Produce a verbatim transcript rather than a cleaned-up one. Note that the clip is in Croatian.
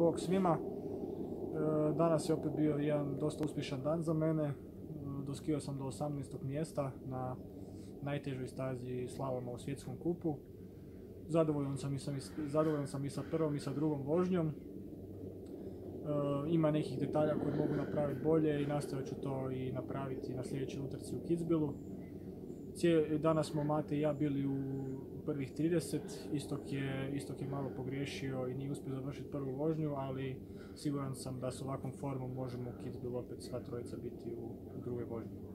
bok svima. Danas je opet bio jedan dosta uspješan dan za mene. Doskio sam do osamnaestog mjesta na najtežoj stazi slaloma u svjetskom kupu. Zadovoljan sam i, sam, zadovoljan sam i sa prvom i sa drugom vožnjom. E, ima nekih detalja koje mogu napraviti bolje i nastojat ću to i napraviti na sljedećoj utrci u Kitzbühelu. Danas smo Mate i ja bili u prvih trideset, Istok je, Istok je malo pogriješio i nije uspio završiti prvu vožnju, ali siguran sam da s ovakvom formom možemo u Kitzbühelu opet sva trojica biti u drugoj vožnji.